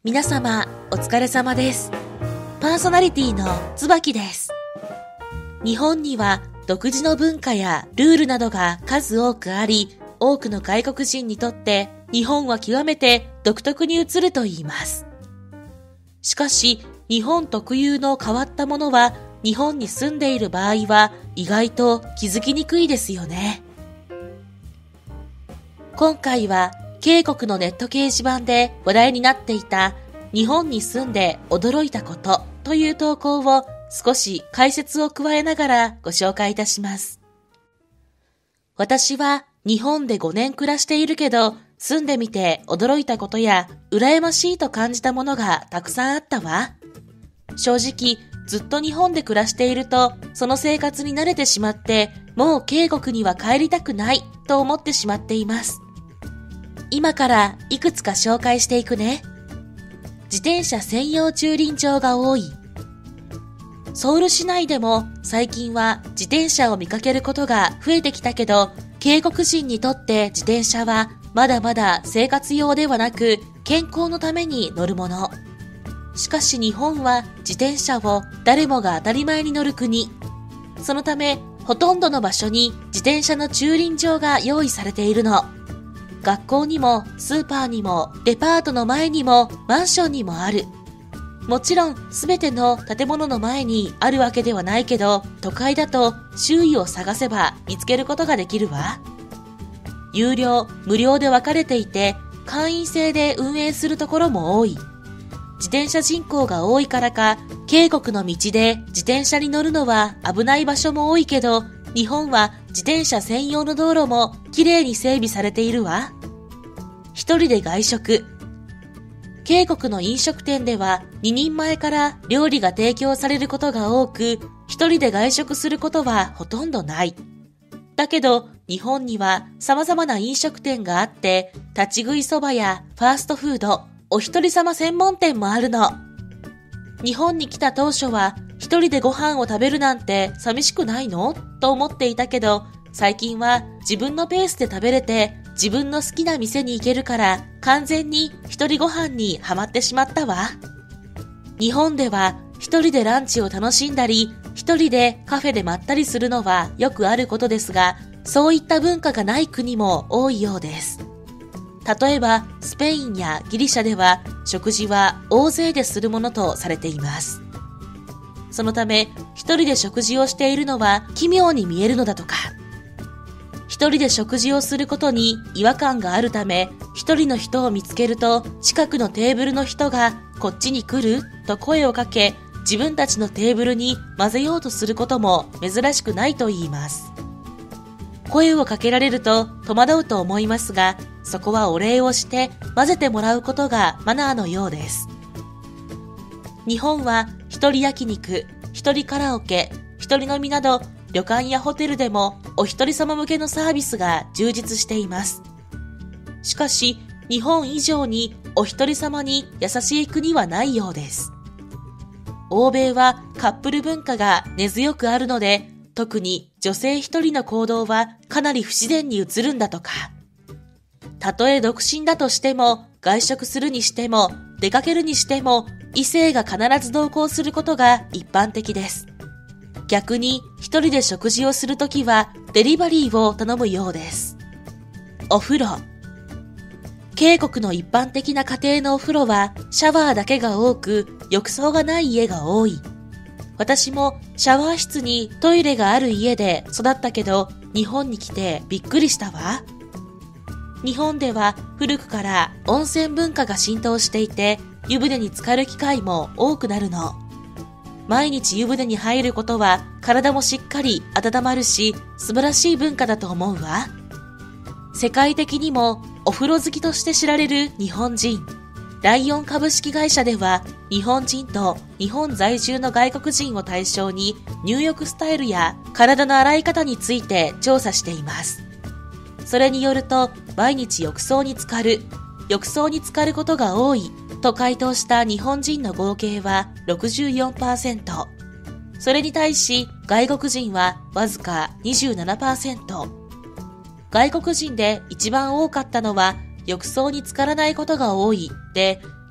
皆様お疲れ様です。パーソナリティの椿です。日本には独自の文化やルールなどが数多くあり、多くの外国人にとって日本は極めて独特に映ると言います。しかし日本特有の変わったものは日本に住んでいる場合は意外と気づきにくいですよね。今回はK国のネット掲示板で話題になっていた日本に住んで驚いたことという投稿を少し解説を加えながらご紹介いたします。私は日本で5年暮らしているけど、住んでみて驚いたことや羨ましいと感じたものがたくさんあったわ。正直ずっと日本で暮らしているとその生活に慣れてしまってもうK国には帰りたくないと思ってしまっています。今からいくつか紹介していくね。自転車専用駐輪場が多い。ソウル市内でも最近は自転車を見かけることが増えてきたけど、K国人にとって自転車はまだまだ生活用ではなく健康のために乗るもの。しかし日本は自転車を誰もが当たり前に乗る国。そのためほとんどの場所に自転車の駐輪場が用意されているの。学校にもスーパーにもデパートの前にもマンションにもある。もちろんすべての建物の前にあるわけではないけど、都会だと周囲を探せば見つけることができるわ。有料、無料で分かれていて、会員制で運営するところも多い。自転車人口が多いからか、K国の道で自転車に乗るのは危ない場所も多いけど、日本は自転車専用の道路もきれいに整備されているわ。一人で外食。K国の飲食店では2人前から料理が提供されることが多く、一人で外食することはほとんどない。だけど日本には様々な飲食店があって、立ち食いそばやファーストフード、お一人様専門店もあるの。日本に来た当初は一人でご飯を食べるなんて寂しくないのと思っていたけど、最近は自分のペースで食べれて自分の好きな店に行けるから完全に一人ご飯にハマってしまったわ。日本では一人でランチを楽しんだり一人でカフェでまったりするのはよくあることですが、そういった文化がない国も多いようです。例えばスペインやギリシャでは食事は大勢でするものとされています。そのため一人で食事をしているのは奇妙に見えるのだとか。一人で食事をすることに違和感があるため、一人の人を見つけると近くのテーブルの人がこっちに来ると声をかけ、自分たちのテーブルに混ぜようとすることも珍しくないと言います。声をかけられると戸惑うと思いますが、そこはお礼をして混ぜてもらうことがマナーのようです。日本は一人焼肉、一人カラオケ、一人飲みなど旅館やホテルでもお一人様向けのサービスが充実しています。しかし日本以上にお一人様に優しい国はないようです。欧米はカップル文化が根強くあるので、特に女性一人の行動はかなり不自然に映るんだとか。たとえ独身だとしても、外食するにしても、出かけるにしても、異性が必ず同行することが一般的です。逆に一人で食事をするときはデリバリーを頼むようです。お風呂。K国の一般的な家庭のお風呂はシャワーだけが多く浴槽がない家が多い。私もシャワー室にトイレがある家で育ったけど、日本に来てびっくりしたわ。日本では古くから温泉文化が浸透していて、湯船に浸かる機会も多くなるの。毎日湯船に入ることは体もしっかり温まるし、素晴らしい文化だと思うわ。世界的にもお風呂好きとして知られる日本人。ライオン株式会社では日本人と日本在住の外国人を対象に入浴スタイルや体の洗い方について調査しています。それによると毎日浴槽に浸かることが多いと回答した日本人の合計は 64%。それに対し外国人はわずか 27%。外国人で一番多かったのは浴槽に浸からないことが多いで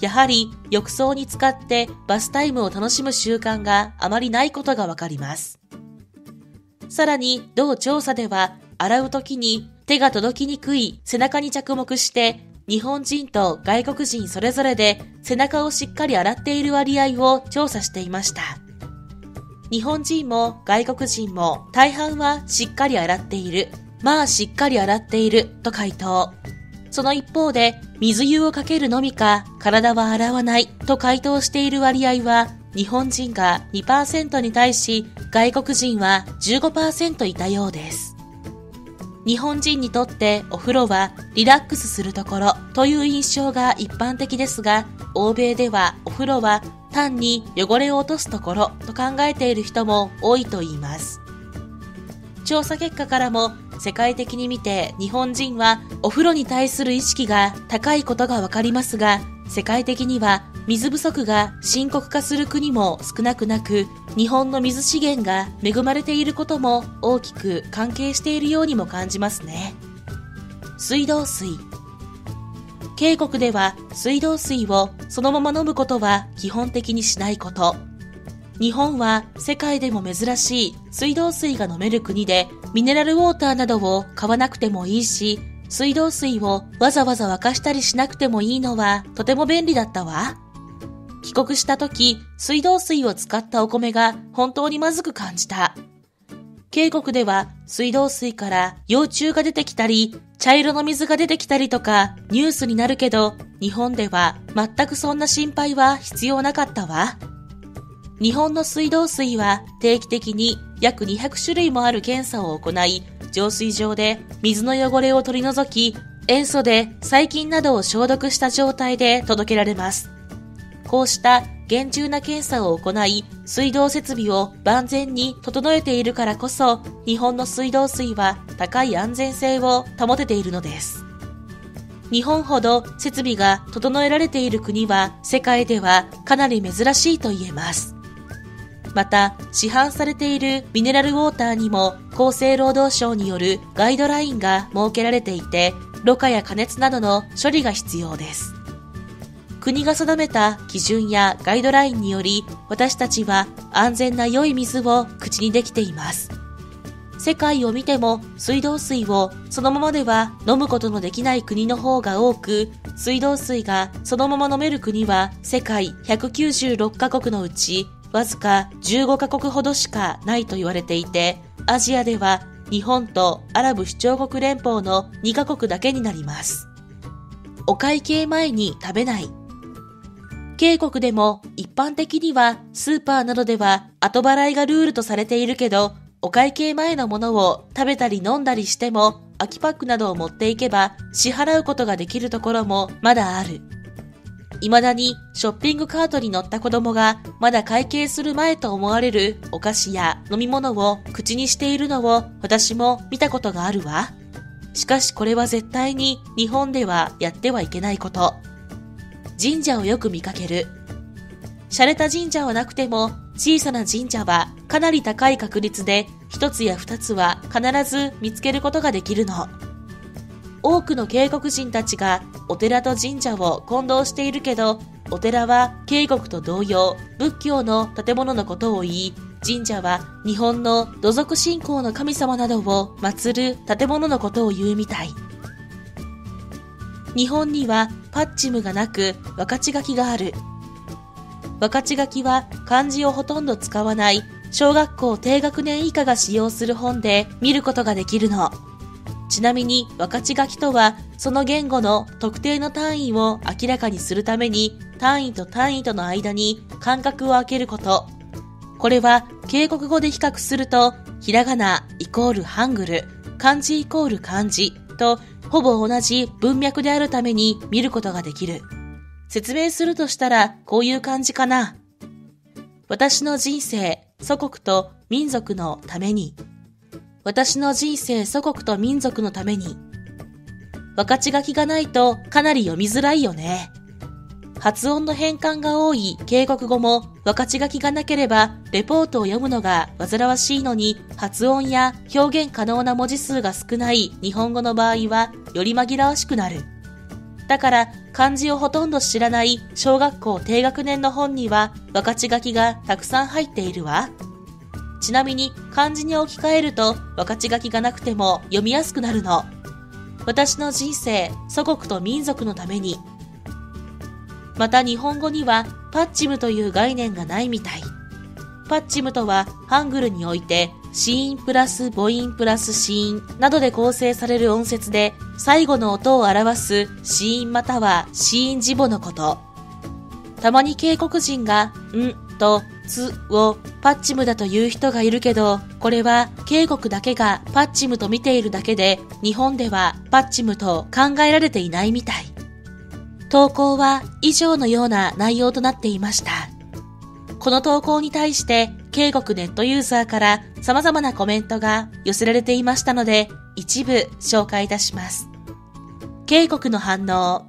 やはり浴槽に浸かってバスタイムを楽しむ習慣があまりないことがわかります。さらに同調査では、洗う時に手が届きにくい背中に着目して、日本人と外国人それぞれで背中をしっかり洗っている割合を調査していました。日本人も外国人も大半はしっかり洗っている、まあしっかり洗っていると回答。その一方で、水湯をかけるのみか体は洗わないと回答している割合は、日本人が 2% に対し外国人は 15% いたようです。日本人にとってお風呂はリラックスするところという印象が一般的ですが、欧米ではお風呂は単に汚れを落とすところと考えている人も多いと言います。調査結果からも世界的に見て日本人はお風呂に対する意識が高いことがわかりますが、世界的には水不足が深刻化する国も少なくなく、日本の水資源が恵まれていることも大きく関係しているようにも感じますね。水道水。渓谷では水道水をそのまま飲むことは基本的にしないこと。日本は世界でも珍しい水道水が飲める国で、ミネラルウォーターなどを買わなくてもいいし、水道水をわざわざ沸かしたりしなくてもいいのはとても便利だったわ。帰国した時、水道水を使ったお米が本当にまずく感じた。渓谷では水道水から幼虫が出てきたり、茶色の水が出てきたりとかニュースになるけど、日本では全くそんな心配は必要なかったわ。日本の水道水は定期的に約200種類もある検査を行い、浄水場で水の汚れを取り除き、塩素で細菌などを消毒した状態で届けられます。こうした厳重な検査を行い、水道設備を万全に整えているからこそ、日本の水道水は高い安全性を保てているのです。日本ほど設備が整えられている国は世界ではかなり珍しいと言えます。また、市販されているミネラルウォーターにも厚生労働省によるガイドラインが設けられていて、ろ過や加熱などの処理が必要です。国が定めた基準やガイドラインにより、私たちは安全な良い水を口にできています。世界を見ても水道水をそのままでは飲むことのできない国の方が多く、水道水がそのまま飲める国は世界196カ国のうちわずか15カ国ほどしかないと言われていて、アジアでは日本とアラブ首長国連邦の2カ国だけになります。お会計前に食べない。渓谷でも一般的にはスーパーなどでは後払いがルールとされているけど、お会計前のものを食べたり飲んだりしても空きパックなどを持っていけば支払うことができるところもまだある。未だにショッピングカートに乗った子供がまだ会計する前と思われるお菓子や飲み物を口にしているのを私も見たことがあるわ。しかしこれは絶対に日本ではやってはいけないこと。神社をよく見かける。洒落た神社はなくても小さな神社はかなり高い確率で一つや二つは必ず見つけることができるの。多くの渓谷人たちがお寺と神社を混同しているけど、お寺は渓谷と同様仏教の建物のことを言い、神社は日本の土俗信仰の神様などを祀る建物のことを言うみたい。日本にはパッチムがなく分かち書きがある。分かち書きは漢字をほとんど使わない小学校低学年以下が使用する本で見ることができるの。ちなみに分かち書きとはその言語の特定の単位を明らかにするために単位と単位との間に間隔を空けること。これは渓谷語で比較するとひらがなイコールハングル、漢字イコール漢字とほぼ同じ文脈であるために見ることができる。説明するとしたらこういう感じかな。私の人生、祖国と民族のために。私の人生、祖国と民族のために。分かち書きがないとかなり読みづらいよね。発音の変換が多い渓谷語も分かち書きがなければレポートを読むのが煩わしいのに、発音や表現可能な文字数が少ない日本語の場合はより紛らわしくなる。 だから漢字をほとんど知らない小学校低学年の本には分かち書きがたくさん入っているわ。ちなみに漢字に置き換えると分かち書きがなくても読みやすくなるの。私の人生、祖国と民族のために。また日本語にはパッチムという概念がないみたい。パッチムとはハングルにおいて子音プラス母音プラス子音などで構成される音節で最後の音を表す子音または子音字母のこと。たまに警告人がんとつをパッチムだという人がいるけど、これは警告だけがパッチムと見ているだけで日本ではパッチムと考えられていないみたい。投稿は以上のような内容となっていました。この投稿に対して警告ネットユーザーから様々なコメントが寄せられていましたので、一部紹介いたします。警告の反応。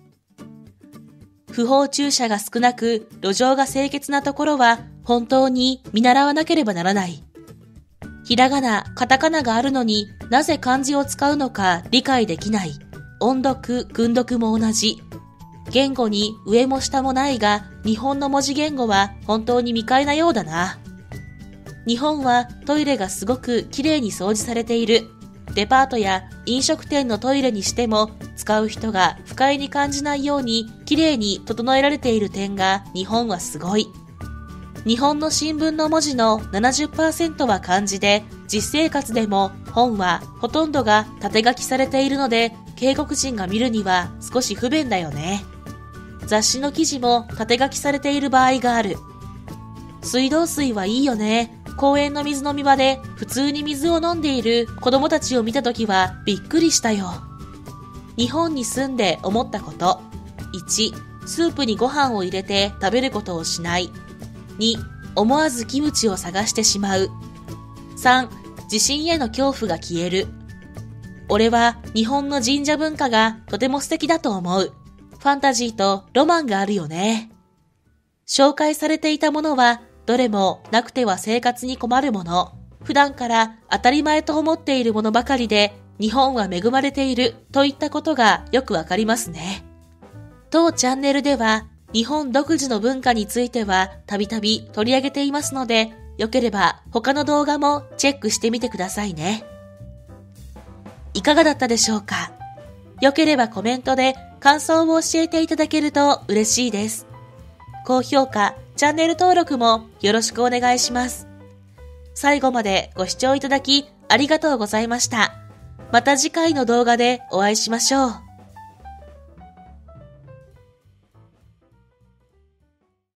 不法駐車が少なく路上が清潔なところは本当に見習わなければならない。ひらがな、カタカナがあるのになぜ漢字を使うのか理解できない。音読、訓読も同じ。言語に上も下もないが、日本の文字言語は本当に未開なようだな。日本はトイレがすごくきれいに掃除されている。デパートや飲食店のトイレにしても、使う人が不快に感じないようにきれいに整えられている点が日本はすごい。日本の新聞の文字の 70% は漢字で、実生活でも本はほとんどが縦書きされているので、警告人が見るには少し不便だよね。雑誌の記事も縦書きされている場合がある。水道水はいいよね。公園の水飲み場で普通に水を飲んでいる子供たちを見たときはびっくりしたよ。日本に住んで思ったこと。1、スープにご飯を入れて食べることをしない。2、思わずキムチを探してしまう。3、地震への恐怖が消える。俺は日本の神社文化がとても素敵だと思う。ファンタジーとロマンがあるよね。紹介されていたものはどれもなくては生活に困るもの。普段から当たり前と思っているものばかりで、日本は恵まれているといったことがよくわかりますね。当チャンネルでは日本独自の文化についてはたびたび取り上げていますので、よければ他の動画もチェックしてみてくださいね。いかがだったでしょうか？よければコメントで感想を教えていただけると嬉しいです。高評価、チャンネル登録もよろしくお願いします。最後までご視聴いただきありがとうございました。また次回の動画でお会いしましょう。